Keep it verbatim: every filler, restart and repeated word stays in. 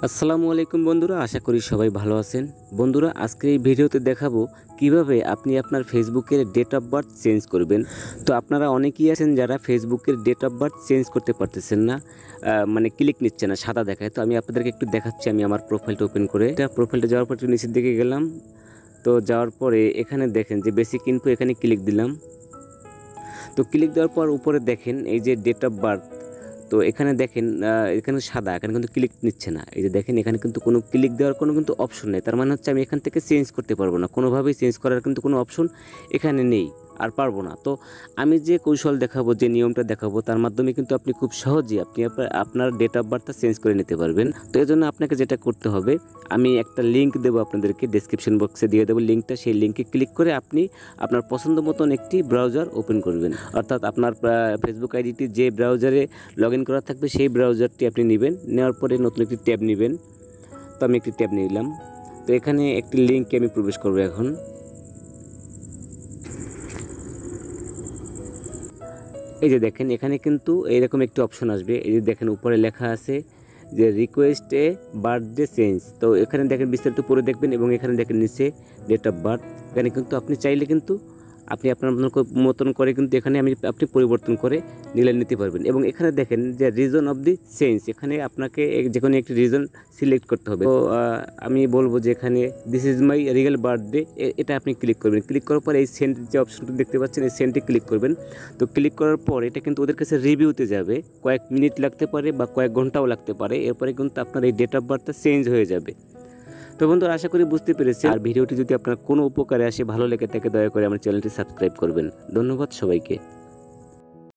আসসালামু আলাইকুম বন্ধুরা, আশা করি সবাই ভালো আছেন। বন্ধুরা, আজকের এই ভিডিওতে দেখাবো কিভাবে আপনি আপনার ফেসবুকের ডেট অফ বার্থ চেঞ্জ করবেন। তো আপনারা অনেকেই আছেন যারা ফেসবুকের ডেট অফ বার্থ চেঞ্জ করতে পারতেছেন না, মানে ক্লিক নিচ্ছে না, সাদা দেখায়। তো আমি আপনাদেরকে একটু দেখাচ্ছি। আমি আমার প্রোফাইলটা ওপেন করে এটা প্রোফাইলটা যাওয়ার পর একটু নিচের দিকে গেলাম। তো যাওয়ার পরে এখানে দেখেন যে বেসিক ইনফো, এখানে ক্লিক দিলাম। তো ক্লিক দেওয়ার পর উপরে দেখেন এই যে ডেট অফ বার্থ। তো এখানে দেখেন এখানে সাদা, এখানে কিন্তু ক্লিক নিচ্ছে না। এই যে দেখেন এখানে কিন্তু কোনো ক্লিক দেওয়ার কোনো কিন্তু অপশন নেই। তার মানে হচ্ছে আমি এখান থেকে চেঞ্জ করতে পারবো না, কোনোভাবেই চেঞ্জ করার কিন্তু কোনো অপশন এখানে নেই, আর পারবো না। তো আমি যে কৌশল দেখাবো, যে নিয়মটা দেখাবো, তার মাধ্যমে কিন্তু আপনি খুব সহজেই আপনি আপনার ডেট অফ বার্থটা চেঞ্জ করে নিতে পারবেন। তো এই জন্য আপনাকে যেটা করতে হবে, আমি একটা লিঙ্ক দেবো আপনাদেরকে, ডেসক্রিপশন বক্সে দিয়ে দেবো লিঙ্কটা। সেই লিঙ্কে ক্লিক করে আপনি আপনার পছন্দ মতন একটি ব্রাউজার ওপেন করবেন। অর্থাৎ আপনার ফেসবুক আইডিটি যে ব্রাউজারে লগ ইন করা থাকবে সেই ব্রাউজারটি আপনি নেবেন। নেওয়ার পরে নতুন একটি ট্যাব নেবেন। তো আমি একটি ট্যাব নিলাম। তো এখানে একটি লিঙ্কে আমি প্রবেশ করবো এখন। এই যে দেখেন এখানে কিন্তু এইরকম একটি অপশন আসবে। এই যে দেখেন উপরে লেখা আছে যে রিকোয়েস্ট এ বার্থডে চেঞ্জ। তো এখানে দেখেন বিস্তারিত পড়ে দেখবেন, এবং এখানে দেখেন নিচে ডেট অফ বার্থ। এখানে কিন্তু আপনি চাইলে কিন্তু আপনি আপনার মতন করে কিন্তু এখানে আমি আপনি পরিবর্তন করে নিলে নিতে পারবেন। এবং এখানে দেখেন যে রিজন অফ দি চেঞ্জ, এখানে আপনাকে যে কোনো একটি রিজন সিলেক্ট করতে হবে। তো আমি বলবো যে এখানে this is my real birthday, এটা আপনি ক্লিক করবেন। ক্লিক করার পর এই সেন্ড যে অপশনটা দেখতে পাচ্ছেন, এই সেন্ডে ক্লিক করবেন। তো ক্লিক করার পর এটা কিন্তু ওদের কাছে রিভিউতে যাবে, কয়েক মিনিট লাগতে পারে বা কয়েক ঘন্টাও লাগতে পারে। এরপরে কিন্তু আপনার এই ডেট অফ বার্থটা চেঞ্জ হয়ে যাবে। তো বন্ধুরা, আশা করি বুঝতে পেরেছি। আর ভিডিওটি যদি আপনার কোনো উপকারে আসে, ভালো লেগে থাকে, দয়া করে আমার চ্যানেলটি সাবস্ক্রাইব করবেন। ধন্যবাদ সবাইকে।